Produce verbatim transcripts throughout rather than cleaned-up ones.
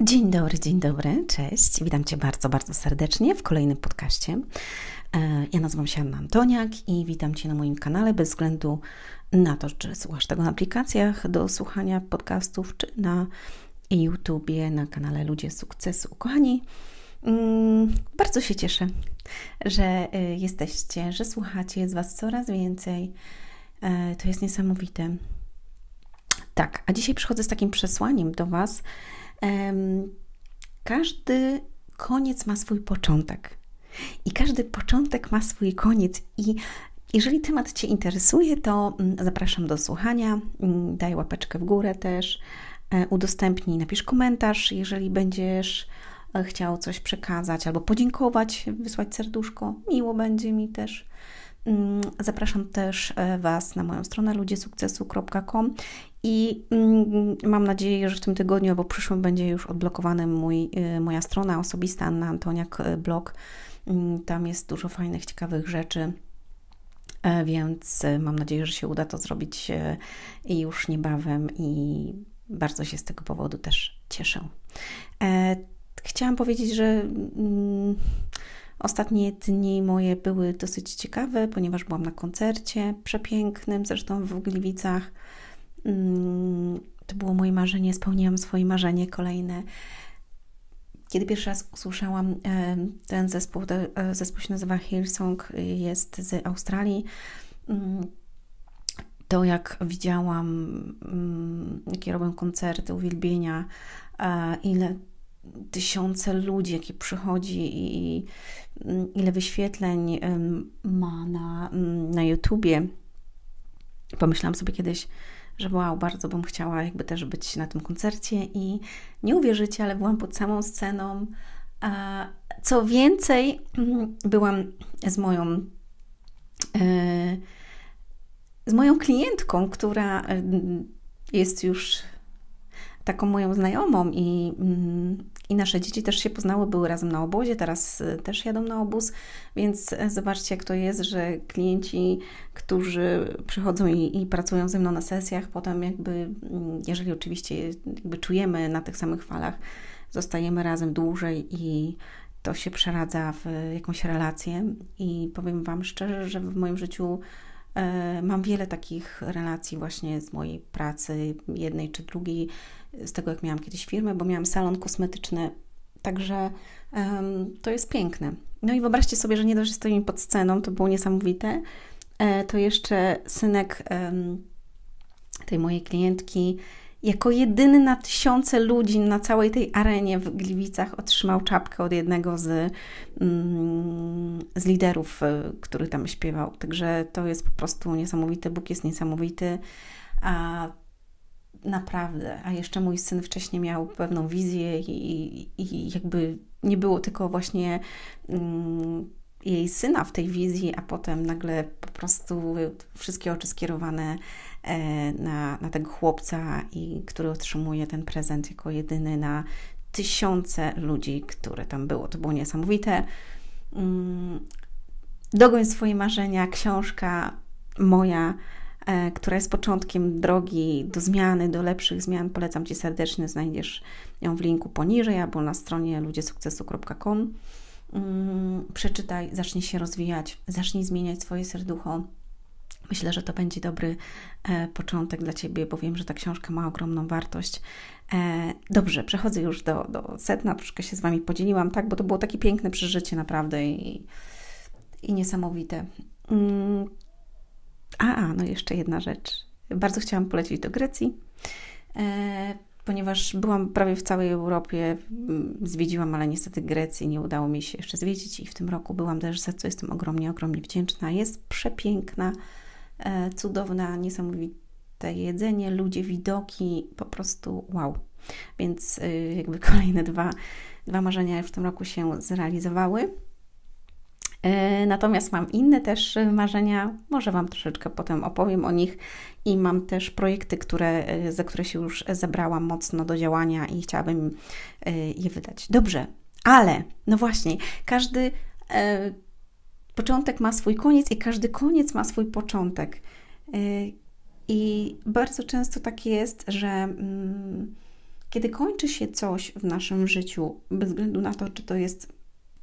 Dzień dobry, dzień dobry, cześć. Witam Cię bardzo, bardzo serdecznie w kolejnym podcaście. Ja nazywam się Anna Antoniak i witam Cię na moim kanale bez względu na to, czy słuchasz tego na aplikacjach do słuchania podcastów, czy na YouTubie, na kanale Ludzie Sukcesu. Kochani, bardzo się cieszę, że jesteście, że słuchacie, jest Was coraz więcej. To jest niesamowite. Tak, a dzisiaj przychodzę z takim przesłaniem do Was. Każdy koniec ma swój początek i każdy początek ma swój koniec i jeżeli temat Cię interesuje, to zapraszam do słuchania, daj łapeczkę w górę też, udostępnij, napisz komentarz, jeżeli będziesz chciał coś przekazać albo podziękować, wysłać serduszko, miło będzie mi też. Zapraszam też Was na moją stronę ludzie sukcesu kropka com i mam nadzieję, że w tym tygodniu albo przyszłym będzie już odblokowany mój, moja strona osobista Anna Antoniak blog. Tam jest dużo fajnych, ciekawych rzeczy, więc mam nadzieję, że się uda to zrobić już niebawem i bardzo się z tego powodu też cieszę. Chciałam powiedzieć, że ostatnie dni moje były dosyć ciekawe, ponieważ byłam na koncercie przepięknym, zresztą w Gliwicach. To było moje marzenie, spełniłam swoje marzenie kolejne. Kiedy pierwszy raz usłyszałam ten zespół, zespół się nazywa Hillsong, jest z Australii, to jak widziałam, jakie robią koncerty, uwielbienia, ile tysiące ludzi, jakie przychodzi i ile wyświetleń ma na, na YouTubie. Pomyślałam sobie kiedyś, że wow, bardzo bym chciała jakby też być na tym koncercie i nie uwierzycie, ale byłam pod samą sceną. Co więcej, byłam z moją z moją klientką, która jest już taką moją znajomą i, i nasze dzieci też się poznały, były razem na obozie, teraz też jadą na obóz, więc zobaczcie, jak to jest, że klienci, którzy przychodzą i, i pracują ze mną na sesjach, potem jakby, jeżeli oczywiście jakby czujemy na tych samych falach, zostajemy razem dłużej i to się przeradza w jakąś relację i powiem Wam szczerze, że w moim życiu mam wiele takich relacji właśnie z mojej pracy, jednej czy drugiej, z tego jak miałam kiedyś firmę, bo miałam salon kosmetyczny, także um, to jest piękne. No i wyobraźcie sobie, że nie dość, że stoimy pod sceną, to było niesamowite, e, to jeszcze synek um, tej mojej klientki jako jedyny na tysiące ludzi na całej tej arenie w Gliwicach otrzymał czapkę od jednego z, mm, z liderów, który tam śpiewał. Także to jest po prostu niesamowite. Bóg jest niesamowity. A naprawdę. A jeszcze mój syn wcześniej miał pewną wizję i, i, i jakby nie było tylko właśnie mm, jej syna w tej wizji, a potem nagle po prostu wszystkie oczy skierowane na, na tego chłopca, i który otrzymuje ten prezent jako jedyny na tysiące ludzi, które tam było. To było niesamowite. Dogoń swoje marzenia, książka moja, która jest początkiem drogi do zmiany, do lepszych zmian. Polecam Ci serdecznie, znajdziesz ją w linku poniżej albo na stronie ludzie sukcesu kropka com. Przeczytaj, zacznij się rozwijać, zacznij zmieniać swoje serducho. Myślę, że to będzie dobry e, początek dla Ciebie, bo wiem, że ta książka ma ogromną wartość. E, dobrze, przechodzę już do, do sedna, troszkę się z Wami podzieliłam, tak, bo to było takie piękne przeżycie naprawdę i, i niesamowite. Mm. A, a, no jeszcze jedna rzecz. Bardzo chciałam polecieć do Grecji, e, ponieważ byłam prawie w całej Europie, zwiedziłam, ale niestety Grecji nie udało mi się jeszcze zwiedzić i w tym roku byłam też, za co jestem ogromnie, ogromnie wdzięczna. Jest przepiękna, cudowna, niesamowite jedzenie, ludzie, widoki, po prostu wow. Więc jakby kolejne dwa, dwa marzenia w tym roku się zrealizowały. Natomiast mam inne też marzenia, może Wam troszeczkę potem opowiem o nich i mam też projekty, które, za które się już zebrałam mocno do działania i chciałabym je wydać. Dobrze, ale no właśnie, każdy początek ma swój koniec i każdy koniec ma swój początek. I bardzo często tak jest, że Kiedy kończy się coś w naszym życiu, bez względu na to, czy to jest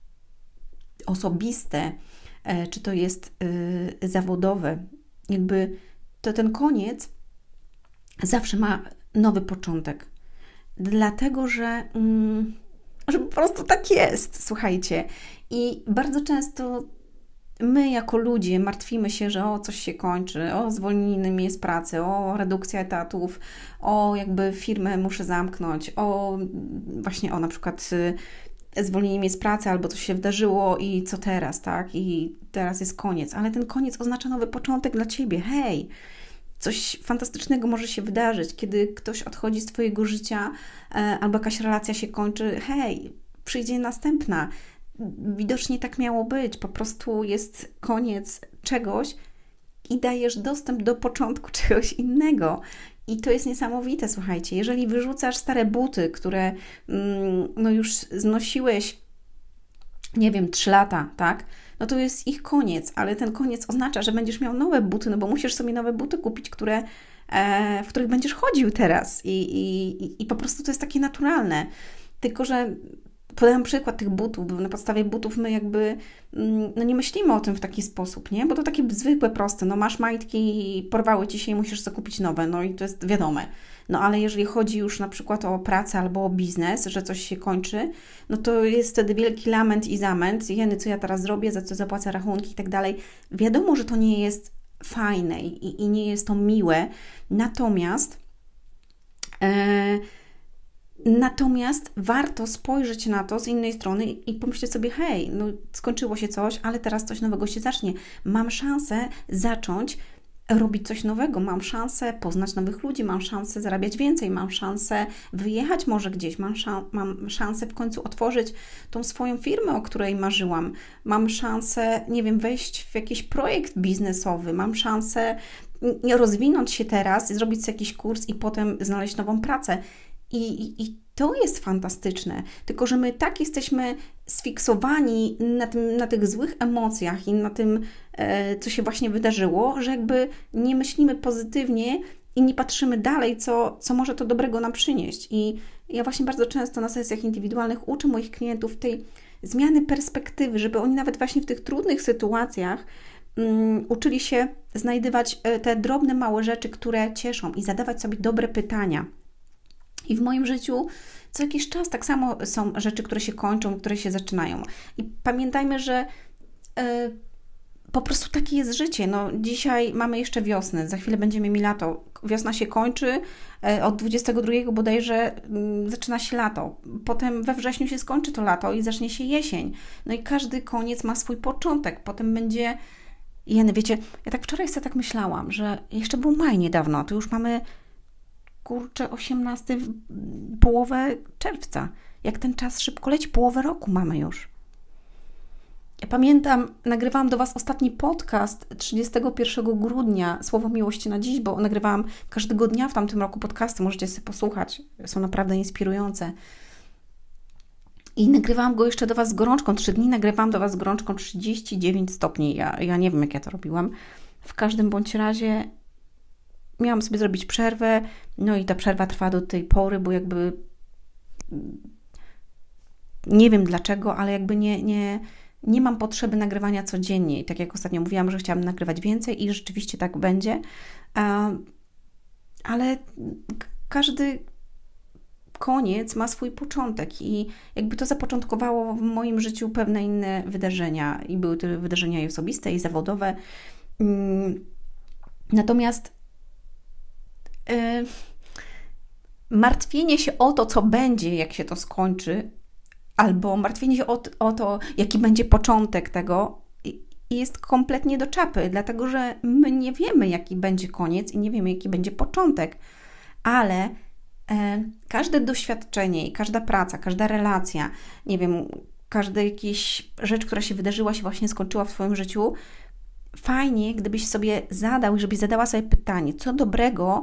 osobiste, czy to jest yy, zawodowe, jakby to ten koniec zawsze ma nowy początek. Dlatego, że, mm, że po prostu tak jest, słuchajcie. I bardzo często my jako ludzie martwimy się, że o, coś się kończy, o, zwolnienie mnie z pracy, o, redukcja etatów, o, jakby firmę muszę zamknąć, o, właśnie o, na przykład zwolnienie mnie z pracy albo coś się wydarzyło i co teraz, tak? I teraz jest koniec. Ale ten koniec oznacza nowy początek dla Ciebie. Hej! Coś fantastycznego może się wydarzyć, kiedy ktoś odchodzi z Twojego życia e, albo jakaś relacja się kończy. Hej, przyjdzie następna. Widocznie tak miało być. Po prostu jest koniec czegoś i dajesz dostęp do początku czegoś innego. I to jest niesamowite, słuchajcie. Jeżeli wyrzucasz stare buty, które mm, no już znosiłeś, nie wiem, trzy lata, tak? No to jest ich koniec, ale ten koniec oznacza, że będziesz miał nowe buty, no bo musisz sobie nowe buty kupić, które, e, w których będziesz chodził teraz i, i, i po prostu to jest takie naturalne. Tylko że podam przykład tych butów, bo na podstawie butów my jakby no nie myślimy o tym w taki sposób, nie? Bo to takie zwykłe, proste. No masz majtki, porwały Ci się i musisz sobie kupić nowe, no i to jest wiadome. No ale jeżeli chodzi już na przykład o pracę albo o biznes, że coś się kończy, no to jest wtedy wielki lament i zamęt. Jeny, co ja teraz zrobię, za co zapłacę rachunki i tak dalej. Wiadomo, że to nie jest fajne i, i nie jest to miłe. Natomiast e, Natomiast warto spojrzeć na to z innej strony i pomyśleć sobie, hej, no skończyło się coś, ale teraz coś nowego się zacznie. Mam szansę zacząć robić coś nowego, mam szansę poznać nowych ludzi, mam szansę zarabiać więcej, mam szansę wyjechać może gdzieś, mam, szan- mam szansę w końcu otworzyć tą swoją firmę, o której marzyłam, mam szansę, nie wiem, wejść w jakiś projekt biznesowy, mam szansę rozwinąć się teraz, zrobić sobie jakiś kurs i potem znaleźć nową pracę. I, i, I to jest fantastyczne, tylko że my tak jesteśmy sfiksowani na, tym, na tych złych emocjach i na tym, e, co się właśnie wydarzyło, że jakby nie myślimy pozytywnie i nie patrzymy dalej, co, co może to dobrego nam przynieść. I ja właśnie bardzo często na sesjach indywidualnych uczę moich klientów tej zmiany perspektywy, żeby oni nawet właśnie w tych trudnych sytuacjach um, uczyli się znajdywać te drobne, małe rzeczy, które cieszą i zadawać sobie dobre pytania. I w moim życiu co jakiś czas tak samo są rzeczy, które się kończą, które się zaczynają. I pamiętajmy, że yy, po prostu takie jest życie. No, dzisiaj mamy jeszcze wiosnę, za chwilę będziemy mieli lato. Wiosna się kończy, yy, od dwudziestego drugiego bodajże yy, zaczyna się lato. Potem we wrześniu się skończy to lato i zacznie się jesień. No i każdy koniec ma swój początek. Potem będzie... Jeny, wiecie, ja tak wczoraj sobie tak myślałam, że jeszcze był maj niedawno, to już mamy... kurczę, osiemnasty, połowę czerwca. Jak ten czas szybko leci, połowę roku mamy już. Ja pamiętam, nagrywałam do Was ostatni podcast trzydziestego pierwszego grudnia, Słowo miłości na dziś, bo nagrywałam każdego dnia w tamtym roku podcasty, możecie sobie posłuchać, są naprawdę inspirujące. I nagrywałam go jeszcze do Was z gorączką, trzy dni nagrywałam do Was z gorączką trzydzieści dziewięć stopni, ja, ja nie wiem, jak ja to robiłam. W każdym bądź razie miałam sobie zrobić przerwę, no i ta przerwa trwa do tej pory, bo jakby nie wiem dlaczego, ale jakby nie, nie, nie mam potrzeby nagrywania codziennie. I tak jak ostatnio mówiłam, że chciałam nagrywać więcej i rzeczywiście tak będzie, ale każdy koniec ma swój początek i jakby to zapoczątkowało w moim życiu pewne inne wydarzenia i były to wydarzenia i osobiste, i zawodowe. Natomiast Yy, martwienie się o to, co będzie, jak się to skończy, albo martwienie się o, o to, jaki będzie początek tego, jest kompletnie do czapy, dlatego że my nie wiemy, jaki będzie koniec i nie wiemy, jaki będzie początek, ale e, każde doświadczenie i każda praca, każda relacja, nie wiem, każda jakaś rzecz, która się wydarzyła, się właśnie skończyła w Twoim życiu, fajnie, gdybyś sobie zadał i żebyś zadała sobie pytanie, co dobrego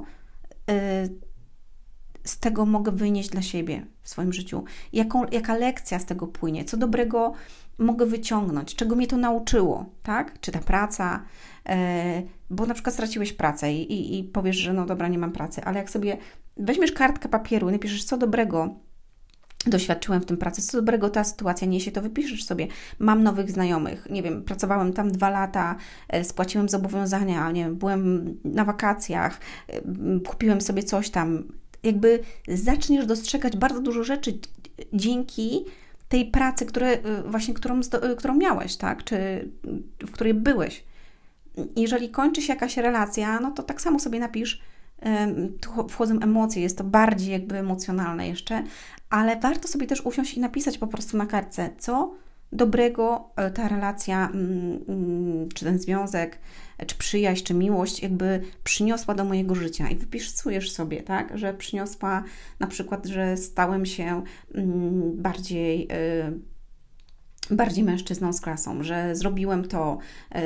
z tego mogę wynieść dla siebie w swoim życiu. Jaką, jaka lekcja z tego płynie? Co dobrego mogę wyciągnąć, czego mnie to nauczyło, tak? Czy ta praca, e, bo na przykład straciłeś pracę i, i, i powiesz, że no dobra, nie mam pracy, ale jak sobie weźmiesz kartkę papieru i napiszesz, co dobrego doświadczyłem w tym pracy, co dobrego ta sytuacja niesie, to wypiszesz sobie, mam nowych znajomych, nie wiem, pracowałem tam dwa lata, e, spłaciłem zobowiązania, nie wiem, byłem na wakacjach, e, kupiłem sobie coś tam, jakby zaczniesz dostrzegać bardzo dużo rzeczy dzięki tej pracy, które, właśnie, którą, którą miałeś, tak? Czy w której byłeś. Jeżeli kończy się jakaś relacja, no to tak samo sobie napisz, tu wchodzą emocje, jest to bardziej jakby emocjonalne jeszcze, ale warto sobie też usiąść i napisać po prostu na kartce, co dobrego ta relacja, czy ten związek, czy przyjaźń, czy miłość jakby przyniosła do mojego życia i wypisujesz sobie, tak, że przyniosła na przykład, że stałem się bardziej, bardziej mężczyzną z klasą, że zrobiłem to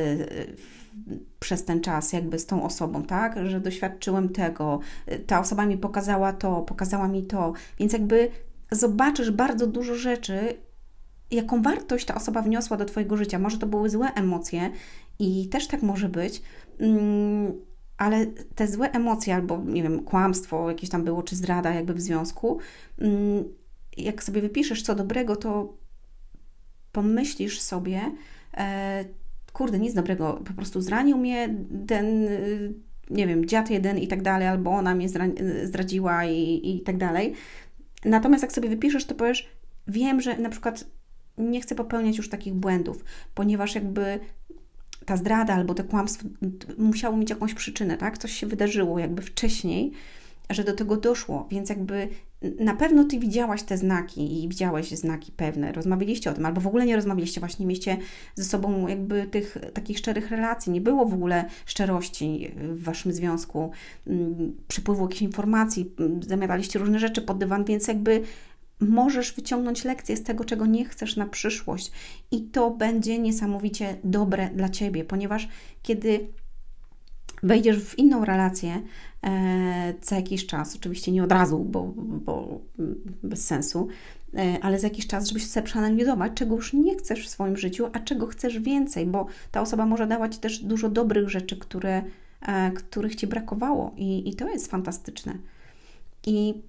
przez ten czas jakby z tą osobą, tak, że doświadczyłem tego, ta osoba mi pokazała to, pokazała mi to, więc jakby zobaczysz bardzo dużo rzeczy, jaką wartość ta osoba wniosła do Twojego życia. Może to były złe emocje i też tak może być, ale te złe emocje albo, nie wiem, kłamstwo jakieś tam było, czy zdrada jakby w związku, jak sobie wypiszesz co dobrego, to pomyślisz sobie, kurde, nic dobrego, po prostu zranił mnie ten, nie wiem, dziad jeden i tak dalej, albo ona mnie zdradziła i, i tak dalej. Natomiast jak sobie wypiszesz, to powiesz, wiem, że na przykład nie chcę popełniać już takich błędów, ponieważ jakby ta zdrada albo to kłamstwo musiało mieć jakąś przyczynę, tak? Coś się wydarzyło jakby wcześniej, że do tego doszło, więc jakby na pewno Ty widziałaś te znaki i widziałeś znaki pewne, rozmawialiście o tym, albo w ogóle nie rozmawialiście, właśnie nie mieliście ze sobą jakby tych takich szczerych relacji, nie było w ogóle szczerości w Waszym związku, przypływu jakichś informacji, zamiataliście różne rzeczy pod dywan, więc jakby możesz wyciągnąć lekcję z tego, czego nie chcesz na przyszłość i to będzie niesamowicie dobre dla Ciebie, ponieważ kiedy wejdziesz w inną relację e, za jakiś czas, oczywiście nie od razu, bo, bo bez sensu, e, ale za jakiś czas, żebyś sobie przeanalizować, czego już nie chcesz w swoim życiu, a czego chcesz więcej, bo ta osoba może dawać też dużo dobrych rzeczy, które, e, których Ci brakowało i, i to jest fantastyczne. I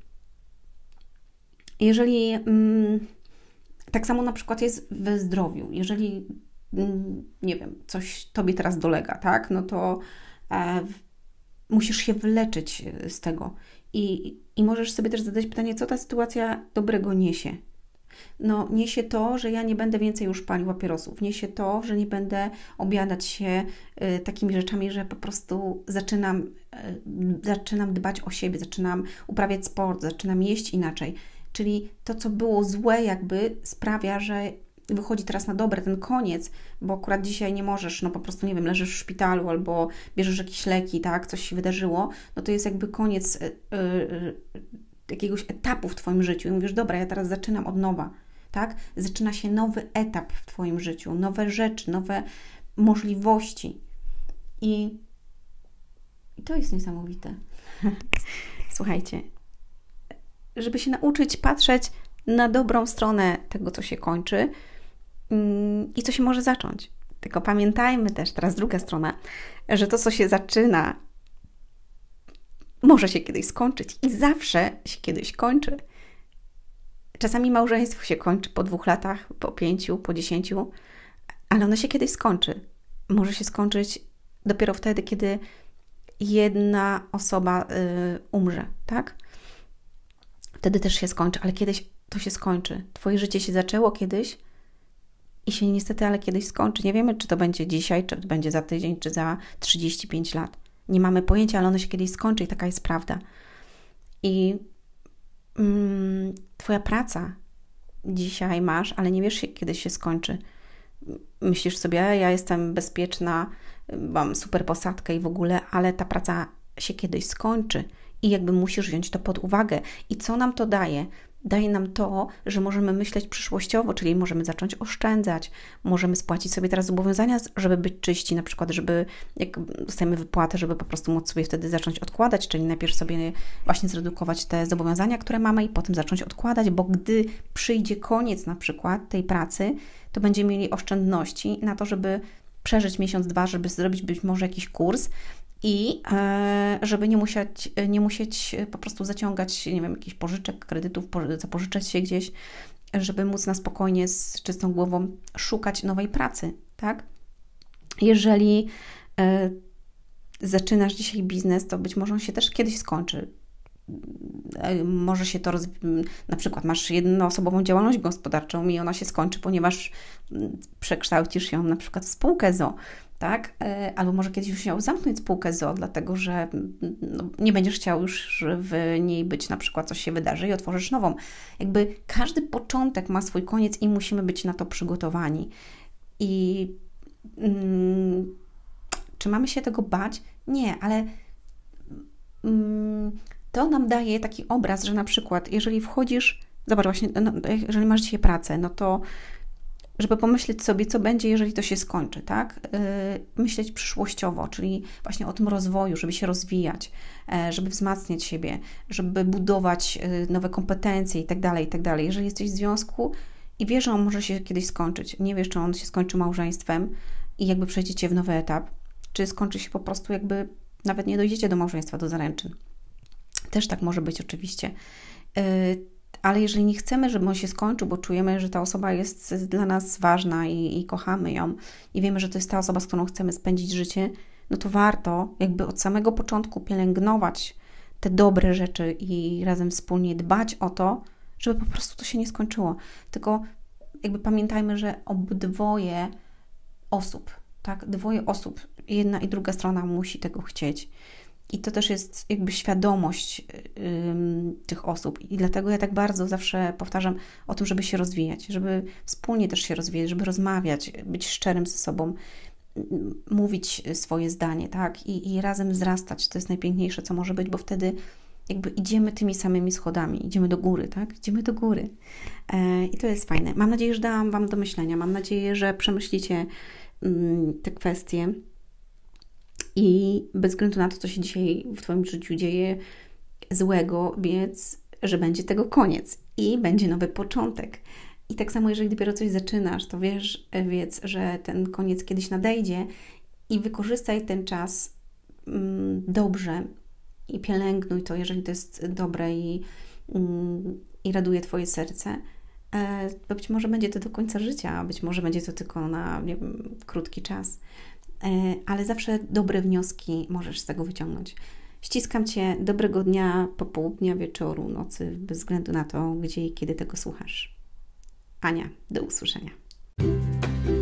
jeżeli mm, tak samo na przykład jest we zdrowiu, jeżeli mm, nie wiem, coś Tobie teraz dolega, tak, no to e, musisz się wyleczyć z tego i, i możesz sobie też zadać pytanie, co ta sytuacja dobrego niesie. No niesie to, że ja nie będę więcej już palił papierosów, niesie to, że nie będę obiadać się y, takimi rzeczami, że po prostu zaczynam, y, zaczynam dbać o siebie, zaczynam uprawiać sport, zaczynam jeść inaczej. Czyli to, co było złe jakby sprawia, że wychodzi teraz na dobre ten koniec, bo akurat dzisiaj nie możesz, no po prostu, nie wiem, leżysz w szpitalu albo bierzesz jakieś leki, tak, coś się wydarzyło, no to jest jakby koniec y, y, jakiegoś etapu w Twoim życiu i mówisz, dobra, ja teraz zaczynam od nowa, tak, zaczyna się nowy etap w Twoim życiu, nowe rzeczy, nowe możliwości i, i to jest niesamowite. Słuchajcie, żeby się nauczyć patrzeć na dobrą stronę tego, co się kończy i co się może zacząć. Tylko pamiętajmy też, teraz druga strona, że to, co się zaczyna, może się kiedyś skończyć i zawsze się kiedyś kończy. Czasami małżeństwo się kończy po dwóch latach, po pięciu, po dziesięciu, ale ono się kiedyś skończy. Może się skończyć dopiero wtedy, kiedy jedna osoba y, umrze, tak? Wtedy też się skończy, ale kiedyś to się skończy. Twoje życie się zaczęło kiedyś i się niestety, ale kiedyś skończy. Nie wiemy, czy to będzie dzisiaj, czy to będzie za tydzień, czy za trzydzieści pięć lat. Nie mamy pojęcia, ale ono się kiedyś skończy i taka jest prawda. I mm, Twoja praca dzisiaj masz, ale nie wiesz, kiedy się skończy. Myślisz sobie, ja jestem bezpieczna, mam super posadkę i w ogóle, ale ta praca się kiedyś skończy. I jakby musisz wziąć to pod uwagę. I co nam to daje? daje nam to, że możemy myśleć przyszłościowo, czyli możemy zacząć oszczędzać, możemy spłacić sobie teraz zobowiązania, żeby być czyści, na przykład, żeby jak dostajemy wypłatę, żeby po prostu móc sobie wtedy zacząć odkładać, czyli najpierw sobie właśnie zredukować te zobowiązania, które mamy i potem zacząć odkładać, bo gdy przyjdzie koniec na przykład tej pracy, to będziemy mieli oszczędności na to, żeby przeżyć miesiąc, dwa, żeby zrobić być może jakiś kurs, i e, żeby nie musieć, nie musieć po prostu zaciągać, nie wiem, jakichś pożyczek, kredytów, zapożyczać się gdzieś, żeby móc na spokojnie, z czystą głową szukać nowej pracy, tak? Jeżeli e, zaczynasz dzisiaj biznes, to być może on się też kiedyś skończy. E, może się to, rozwi- na przykład masz jednoosobową działalność gospodarczą i ona się skończy, ponieważ przekształcisz ją na przykład w spółkę z o o. Tak? Albo może kiedyś musiał zamknąć spółkę z o o, dlatego że no, nie będziesz chciał już w niej być, na przykład coś się wydarzy i otworzysz nową. Jakby każdy początek ma swój koniec i musimy być na to przygotowani. I mm, czy mamy się tego bać? Nie, ale mm, to nam daje taki obraz, że na przykład jeżeli wchodzisz, zobacz właśnie, no, jeżeli masz dzisiaj pracę, no to żeby pomyśleć sobie, co będzie, jeżeli to się skończy, tak? Yy, myśleć przyszłościowo, czyli właśnie o tym rozwoju, żeby się rozwijać, yy, żeby wzmacniać siebie, żeby budować yy, nowe kompetencje i tak dalej, i tak dalej. Jeżeli jesteś w związku i wiesz, że on może się kiedyś skończyć, nie wiesz, czy on się skończy małżeństwem i jakby przejdziecie w nowy etap, czy skończy się po prostu jakby, nawet nie dojdziecie do małżeństwa, do zaręczyn. Też tak może być oczywiście. Yy, Ale jeżeli nie chcemy, żeby on się skończył, bo czujemy, że ta osoba jest dla nas ważna i, i kochamy ją i wiemy, że to jest ta osoba, z którą chcemy spędzić życie, no to warto jakby od samego początku pielęgnować te dobre rzeczy i razem wspólnie dbać o to, żeby po prostu to się nie skończyło. Tylko jakby pamiętajmy, że obydwoje osób, tak, dwoje osób, jedna i druga strona musi tego chcieć. I to też jest jakby świadomość ym, tych osób. I dlatego ja tak bardzo zawsze powtarzam o tym, żeby się rozwijać, żeby wspólnie też się rozwijać, żeby rozmawiać, być szczerym ze sobą, mówić swoje zdanie, tak? I, i razem wzrastać. To jest najpiękniejsze, co może być, bo wtedy jakby idziemy tymi samymi schodami, idziemy do góry, tak? Idziemy do góry. E, I to jest fajne. Mam nadzieję, że dałam Wam do myślenia. Mam nadzieję, że przemyślicie ym, te kwestie. I bez względu na to, co się dzisiaj w Twoim życiu dzieje złego, wiedz, że będzie tego koniec i będzie nowy początek. I tak samo, jeżeli dopiero coś zaczynasz, to wiesz, wiedz, że ten koniec kiedyś nadejdzie i wykorzystaj ten czas mm, dobrze i pielęgnuj to, jeżeli to jest dobre i, mm, i raduje Twoje serce. E, bo być może będzie to do końca życia, a być może będzie to tylko na, nie wiem, krótki czas. Ale zawsze dobre wnioski możesz z tego wyciągnąć. Ściskam Cię, dobrego dnia, popołudnia, wieczoru, nocy, bez względu na to, gdzie i kiedy tego słuchasz. Ania, do usłyszenia.